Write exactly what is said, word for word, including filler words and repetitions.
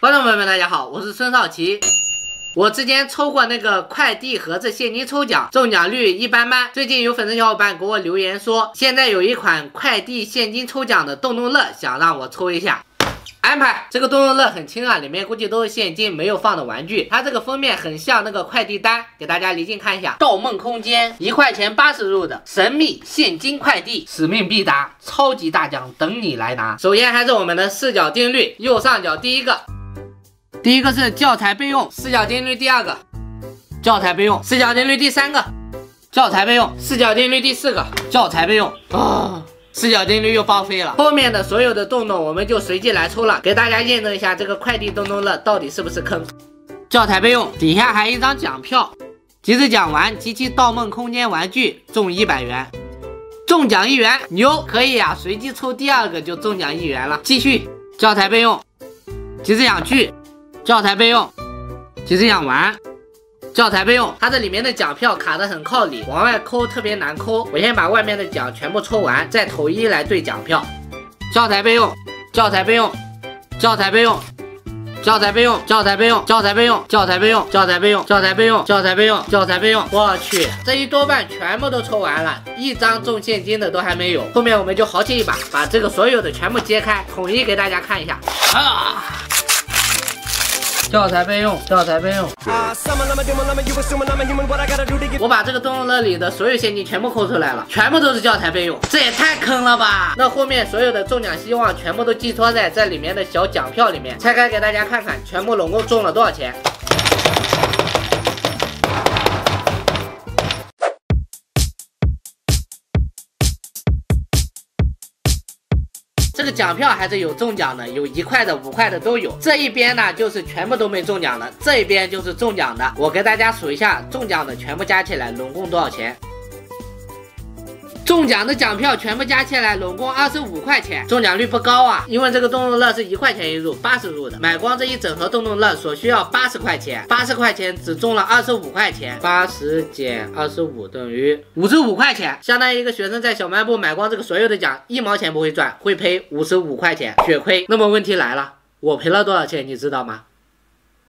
观众朋友们，大家好，我是孙少奇。我之前抽过那个快递盒子现金抽奖，中奖率一般般。最近有粉丝小伙伴给我留言说，现在有一款快递现金抽奖的动动乐，想让我抽一下。 安排这个动动乐很轻啊，里面估计都是现金，没有放的玩具。它这个封面很像那个快递单，给大家离近看一下。盗梦空间一块钱八十入的神秘现金快递，使命必达，超级大奖等你来拿。首先还是我们的视角定律，右上角第一个，第一个是教材备用，视角定律第二个，教材备用，视角定律第三个，教材备用，视角定律第四个，教材备用啊。 视角定律又报废了，后面的所有的洞洞我们就随机来抽了，给大家验证一下这个快递动动乐到底是不是坑。教材备用，底下还有一张奖票，即时奖玩集齐盗梦空间玩具中一百元，中奖一元，牛，可以呀、啊！随机抽第二个就中奖一元了。继续，教材备用，即时奖去，教材备用，即时奖玩。 教材备用，它这里面的奖票卡得很靠里，往外抠特别难抠。我先把外面的奖全部抽完，再统一来对奖票。教材备用，教材备用，教材备用，教材备用，教材备用，教材备用，教材备用，教材备用，教材备用，教材备用，教材备用。我去，这一多半全部都抽完了，一张中现金的都还没有。后面我们就豪气一把，把这个所有的全部揭开，统一给大家看一下。啊！ 教材备用，教材备用。我把这个动动乐里的所有现金全部抠出来了，全部都是教材备用，这也太坑了吧！那后面所有的中奖希望全部都寄托在这里面的小奖票里面，拆开给大家看看，全部总共中了多少钱。 这个奖票还是有中奖的，有一块的、五块的都有。这一边呢，就是全部都没中奖的，这一边就是中奖的。我给大家数一下，中奖的全部加起来，总共多少钱？中奖的奖票全部加起来，总共二十五块钱，中奖率不高啊。因为这个动动乐是一块钱一入，八十入的，买光这一整盒动动乐所需要八十块钱，八十块钱只中了二十五块钱，八十减二十五等于五十五块钱，相当于一个学生在小卖部买光这个所有的奖，一毛钱不会赚，会赔五十五块钱，血亏。那么问题来了，我赔了多少钱，你知道吗？